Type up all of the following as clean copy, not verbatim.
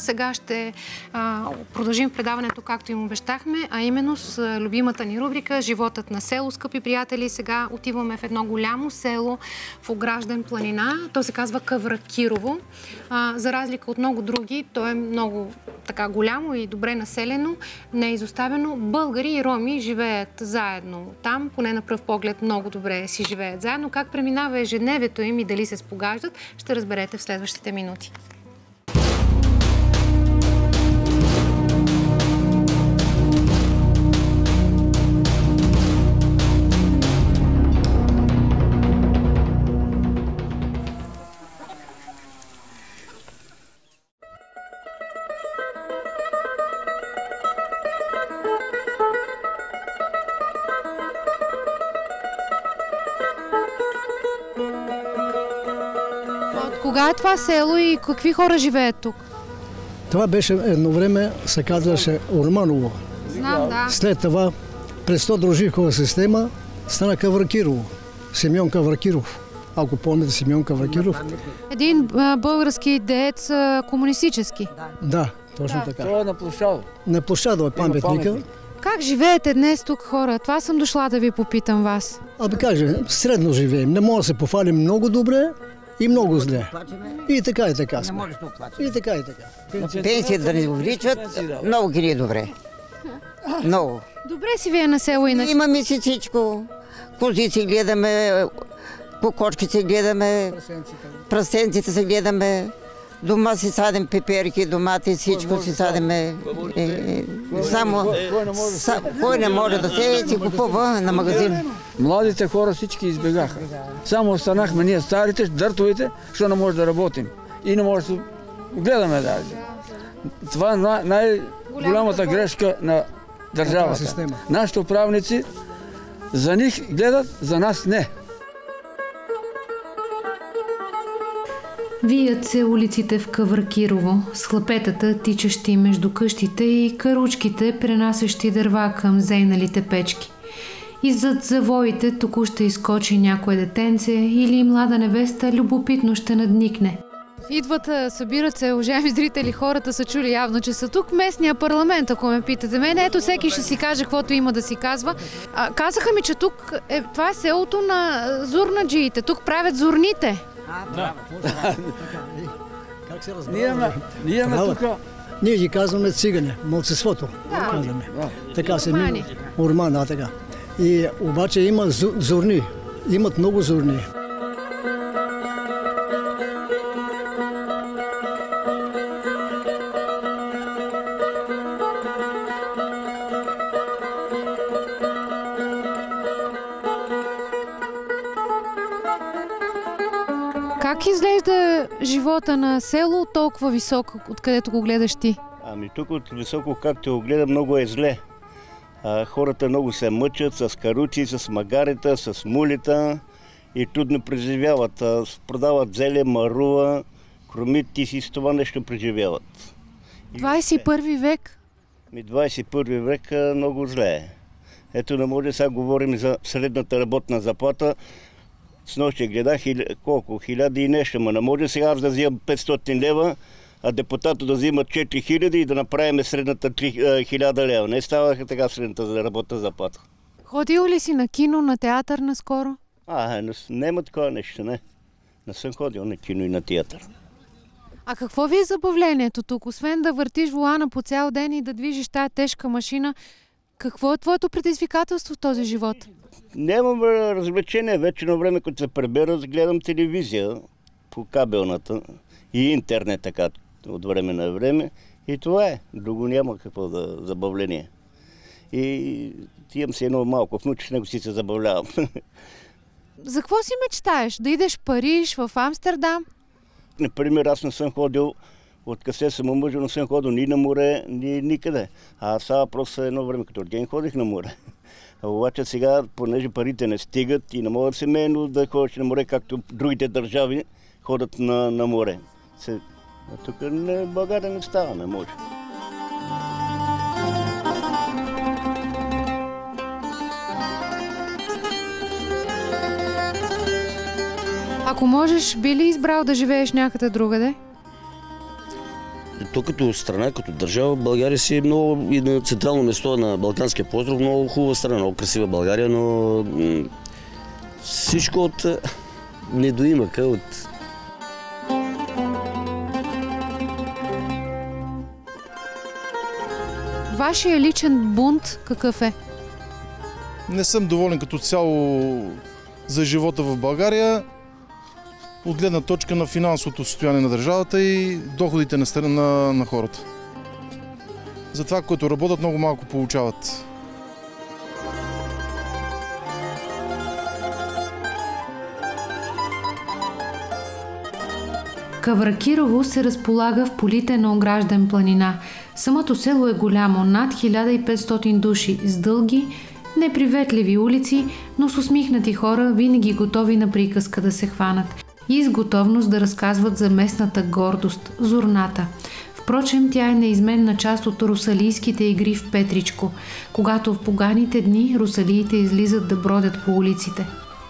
Сега ще продължим предаването, както им обещахме, а именно с любимата ни рубрика «Животът на село». Скъпи приятели, сега отиваме в едно голямо село в Огражден планина. То се казва Кавракирово. За разлика от много други, то е много така голямо и добре населено, не е изоставено. Българи и роми живеят заедно там, поне на пръв поглед много добре си живеят заедно. Как преминава ежедневието им и дали се спогаждат, ще разберете в следващите минути. Кога е това село и какви хора живеят тук? Това беше едно време, се казваше Орманово. Знам, да. След това, през Тодор-Живкова система, стана Кавракирово. Симеон Кавракиров. Ако помните Симеон Кавракиров. Един български деец комунистически. Да, точно така. Това е на площадо. На площадо е паметника. Как живеете днес тук, хора? Това съм дошла да ви попитам вас. Абе каже, средно живеем. Не може да се пофалим много добре и много зле. И така и така сме. И така и така. Пенсията да ни увеличат, много ги е добре. Много. Добре си вие на село иначе. Имаме си всичко. Козици гледаме, кокочките гледаме, прасенците се гледаме. Дома си садим пеперки, домати, всичко си садиме. Само кой не може да си купува на магазин. Младите хора всички избегаха. Само останахме ние старите, дъртовите, защото не може да работим. И не може да гледаме даже. Това е най-голямата грешка на държавата. Нашите управници за них гледат, за нас не. Вият се улиците в Кавракирово, с хлапетата, тичащи между къщите и каручките, пренасящи дърва към зейналите печки. И зад завоите току-ще изкочи някое детенце или млада невеста любопитно ще надникне. Идват, събират се, уважаеми зрители, хората са чули явно, че са тук. Местния парламент, ако ме питате мен. Ето, всеки ще си каже каквото има да си казва. Казаха ми, че тук това е селото на зурнаджиите. Тук правят зурните. Да. Как се разбира? Ние имаме тук. Ние ги казваме цигане, малцинството. Казваме. Така се ми. Урмана, така. И обаче има зурни. Имат много зурни. Как изглежда живота на село толкова високо, откъдето го гледаш ти? Ами тук от високо, както го гледам, много е зле. Хората много се мъчат с каруци, с магарета, с мулита и трудно преживяват. Продават зеле, марула, кромит и си с това нещо преживяват. 21 век? 21 век много зле. Ето не може, сега говорим за средната работна заплата. С нощи гледах колко, 1000 и нещо, но не може сега аз да взимам 500 лева, а депутатът да взима 4000 и да направим средната 1000 лева. Не става така средната работна заплата. Ходил ли си на кино, на театър наскоро? Няма такова нещо, не. Не съм ходил на кино и на театър. А какво ви е забавлението тук? Освен да въртиш волана по цял ден и да движиш тая тежка машина, какво е твоето предизвикателство в този живот? Нямам развлечение. Вече на време, като се пребера, гледам телевизия по кабелната и интернет така от време на време. И това е. Друго няма какво да забавление. И имам си едно малко внуче, с него си се забавлявам. За какво си мечтаеш? Да идеш в Париж, в Амстердам? Например, аз не съм ходил, откъде съм омъжил, не съм ходил ни на море, ни никъде. А сега просто едно време, като роден, ходих на море. Обаче сега, понеже парите не стигат и не могат семейно да ходиш на море, както другите държави ходят на море. Тук в България не става, не може. Ако можеш, би ли избрал да живееш някъде другаде? То като страна, като държава, България си е много и на централно место на Балканския полуостров, много хубава страна, много красива България, но всичко от недоимъка, от... Вашия личен бунт какъв е? Не съм доволен като цяло за живота в България от гледна точка на финансовото състояние на държавата и доходите на хората. За това, което работят, много малко получават. Кавракирово се разполага в полите на огражден планина. Самото село е голямо, над 1500 души, с дълги, неприветливи улици, но с усмихнати хора, винаги готови на приказка да се хванат и с готовност да разказват за местната гордост – зурната. Впрочем, тя е неизменна част от русалийските игри в Петричко, когато в поганите дни русалиите излизат да бродят по улиците.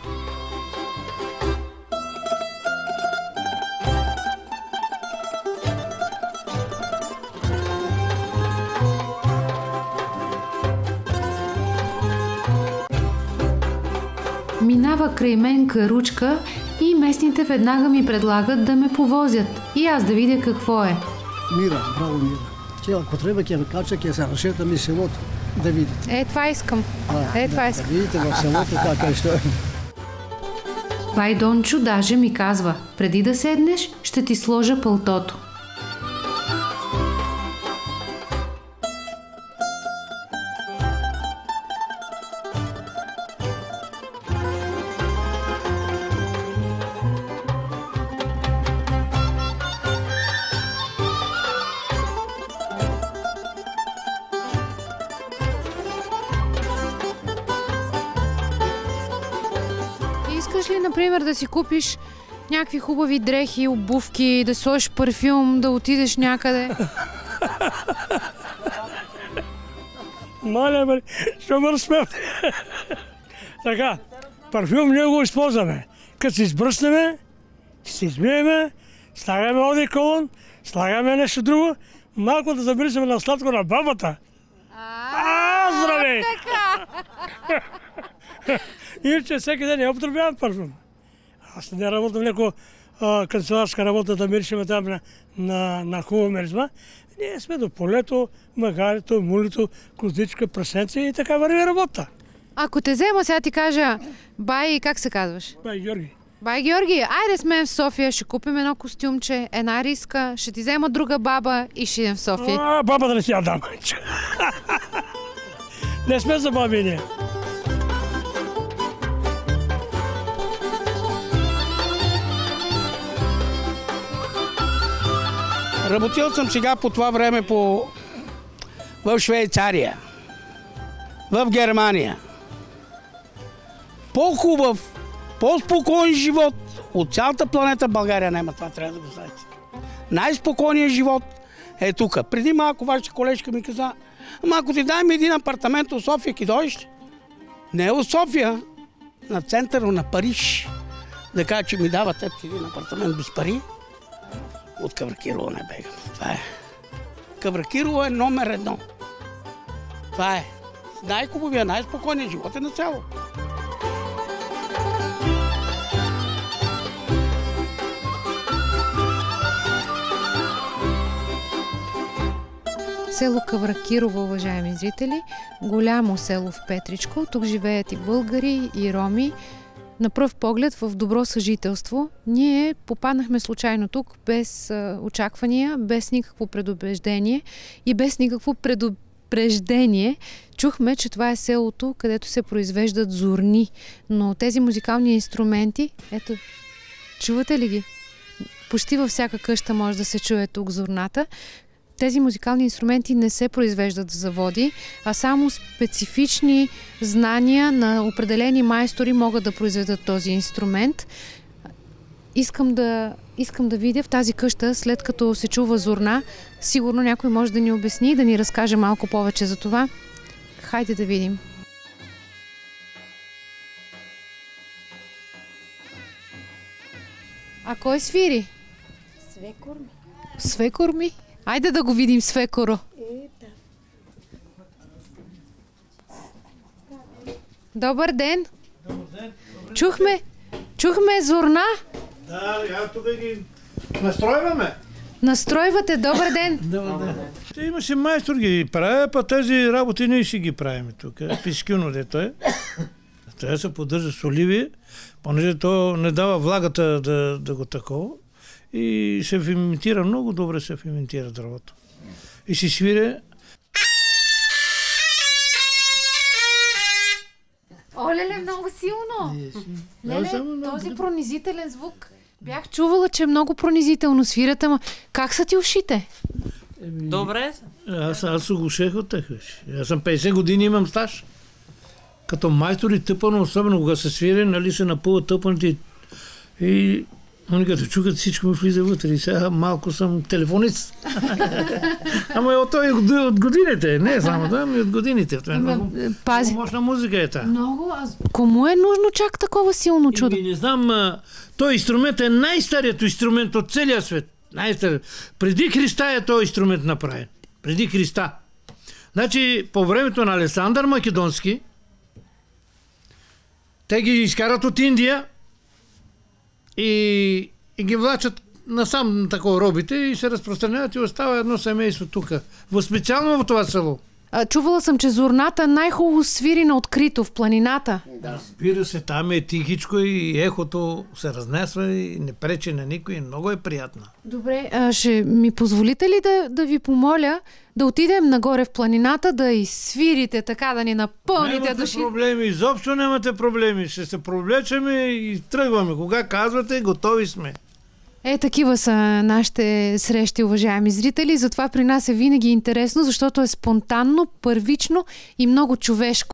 Минава край мен каручка и местните веднага ми предлагат да ме повозят и аз да видя какво е. Мира, браво Мира. Тя, ако трябва, ке кача, ке се разшета ми селото, да видите. Това искам. Това искам. Да видите в селото как е, що е. Байдончо даже ми казва, преди да седнеш, ще ти сложа пълтото. Искаш ли, например, да си купиш някакви хубави дрехи, обувки, да сложиш парфюм, да отидеш някъде? Маля, ще ме разсмевате. Така, парфюм ние го използваме. Като се избръснеме, се измиеме, слагаме одеколон, слагаме нещо друго, малко да забрисаме на сладко на бабата. Здравей! Иначе всеки ден не употребявам парфюм. Аз не работя в някаква канцеларска работа да миришеме там на хубава миризма. Ние сме до полето, магарето, мулито, козичка, прасенце и така върви работа. Ако те взема, сега ти кажа, бай, как се казваш? Бай Георги. Бай Георги, айде сме в София, ще купим едно костюмче, една риска, ще ти взема друга баба и ще идем в София. Бабата не си я дам. Не сме за баби ние. Работил съм сега по това време в Швейцария, в Германия. По-хубав, по-спокоен живот от цялата планета България няма, това трябва да го знаете. Най-спокойният живот е тук. Преди малко вашата колежка ми каза, ама ако ти дай ми един апартамент от София, ки дойдеш? Не от София, на центъра на Париж. Да кажа, че ми дават един апартамент без пари. От Кавракирово не бегам. Това е. Кавракирово е номер 1. Това е. Най-хубавия, най-спокойният живот е на цяло. Село Кавракирово, уважаеми зрители, голямо село в Петричко. Тук живеят и българи, и роми. На пръв поглед в добро съжителство. Ние попаднахме случайно тук, без очаквания, без никакво предубеждение и без никакво предупреждение. Чухме, че това е селото, където се произвеждат зурни. Но тези музикални инструменти, ето, чувате ли ги? Почти във всяка къща може да се чуе тук зурната. Тези музикални инструменти не се произвеждат в заводи, а само специфични знания на определени майстори могат да произведат този инструмент. Искам да видя в тази къща, след като се чува зурна, сигурно някой може да ни обясни и да ни разкаже малко повече за това. Хайде да видим. А кой свири? Свекор ми. Свекор ми? Айде да го видим, свекоро. Добър ден. Чухме зурна. Да, я тук ги настройваме. Настройвате, добър ден. Добър ден. Имаше майстор ги прави, па тези работи ние ще ги правим тук. Пискюно дето е. Трябва да се поддържа с оливие, понеже то не дава влагата да го такова. И се ферментира, много добре се ферментира дървото. И се свире. Оле, много силно. Леле, този пронизителен звук. Бях чувала, че е много пронизително свират, ама как са ти ушите? Добре. Аз се гушех от тях. Аз съм 50 години, имам стаж. Като майстор и тъпано, особено когато се свири, нали се напълват тъпаните и они като чукат, всичко ми влиза вътре и сега малко съм телефонист. Ама от той от годините, не само да, ами от годините. Пази. Мощна музика е та. Много. Кому е нужно чак такова силно чудо? Не знам, той инструмент е най-старият инструмент от целия свет. Най-старият. Преди Христа е този инструмент направен. Преди Христа. Значи, по времето на Александър Македонски, те ги изкарат от Индия и ги влачат насам такова робите и се разпространяват и остава едно семейство тук. Специално в това село. Чувала съм, че зурната най-хубаво свири на открито в планината. Да, спира се, там е тихичко и ехото се разнесва и не пречи на никой. Много е приятно. Добре, ще ми позволите ли да ви помоля да отидем нагоре в планината, да изсвирите така, да ни напълните нямате души? Проблеми, изобщо нямате проблеми. Ще се провлечеме и тръгваме. Кога казвате, готови сме. Такива са нашите срещи, уважаеми зрители. Затова при нас е винаги интересно, защото е спонтанно, първично и много човешко.